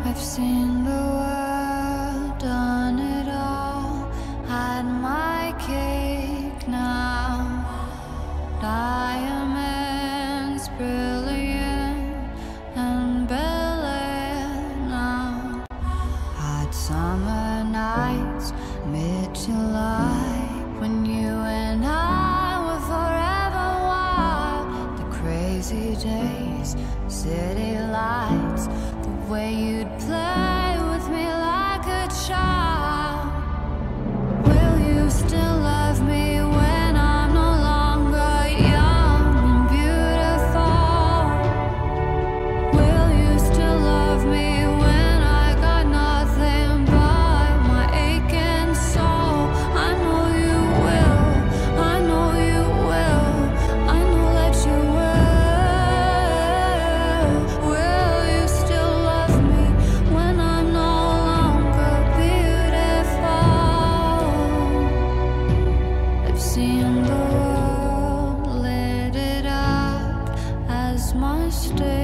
I've seen the world, done it all, had my cake now. Diamonds brilliant and brilliant now. Hot summer nights, mid-July, when you and I were forever wild. The crazy days, city lights, the way you'd play with me like a child. Will you still love me when I'm no longer young and beautiful? Will you still love me when I got nothing but my aching soul? I know you will, I know you will, I know that you will. Will you still love me when I'm no longer beautiful? I've seen the world, lit it up as my stage.